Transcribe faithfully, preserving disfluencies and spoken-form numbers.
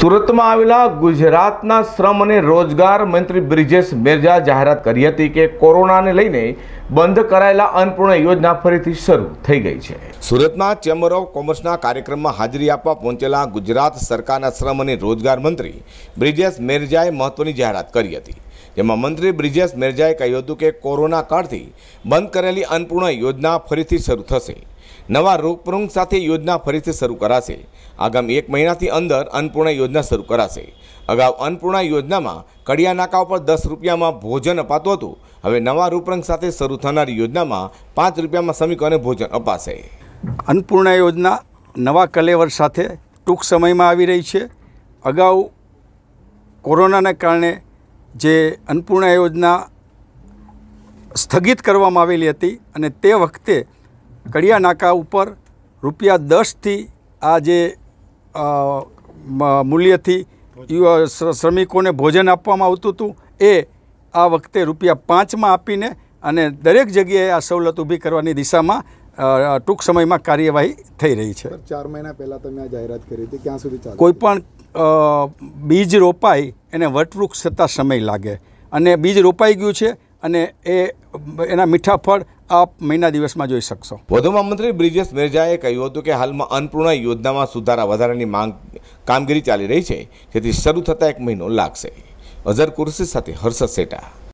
સુરતમાં આવેલા ગુજરાતના શ્રમ અને રોજગાર મંત્રી બ્રિજેશ મેરજા જાહેરાત કરી હતી કે કોરોનાને લઈને બંધ કરાયેલા અન્નપૂર્ણા યોજના ફરીથી શરૂ થઈ ગઈ છે। સુરતના ચેમ્બર ઓફ કોમર્સના કાર્યક્રમમાં હાજરી આપવા પહોંચેલા ગુજરાત સરકારના શ્રમ અને રોજગાર મંત્રી બ્રિજેશ મેરજાએ મહત્વની જાહેરાત કરી હતી, જેમાં મંત્રી બ્રિજેશ મેરજાએ કહ્યું હતું કે કોરોના કાળથી બંધ કરેલી અન્નપૂર્ણા યોજના ફરીથી શરૂ થશે। નવા રૂપરંગ સાથે યોજના ફરીથી શરૂ કરાશે। આગામી એક મહિનાથી અંદર અન્નપૂર્ણા યોજના શરૂ કરાશે। અગાઉ અન્નપૂર્ણા યોજનામાં કડિયા નાકા ઉપર દસ રૂપિયામાં ભોજન અપાતું હતું। હવે નવા રૂપરંગ સાથે શરૂ થનારી યોજનામાં પાંચ રૂપિયામાં શ્રમિકોને ભોજન અપાશે। અન્નપૂર્ણા યોજના નવા કલેવર સાથે ટૂંક સમયમાં આવી રહી છે। અગાઉ કોરોનાને કારણે જે અન્નપૂર્ણા યોજના સ્થગિત કરવામાં આવેલી હતી અને તે વખતે કડિયા નાકા ઉપર રૂપિયા દસથી આ જે મૂલ્યથી શ્રમિકોને ભોજન આપવામાં આવતું હતું એ આ વખતે રૂપિયા પાંચમાં આપીને અને દરેક જગ્યાએ આ સવલત ઊભી કરવાની દિશામાં ટૂંક સમયમાં કાર્યવાહી થઈ રહી છે। ચાર મહિના પહેલાં તમે આ જાહેરાત કરી હતી, ક્યાં સુધી ચાલે? કોઈ પણ બીજ રોપાય એને વટવૃક્ષ થતાં સમય લાગે અને બીજ રોપાઈ ગયું છે અને એ એના મીઠા ફળ આપ મહિના દિવસમાં જોઈ શકશો। વધુમાં મંત્રી બ્રિજેશ મેરજાએ કહ્યું હતું કે હાલમાં અન્નપૂર્ણા યોજનામાં સુધારા વધારાની માંગ કામગીરી ચાલી રહી છે, જેથી શરૂ થતાં એક મહિનો લાગશે। અઝર કુર્સી સાથે હર્ષદ સેટા।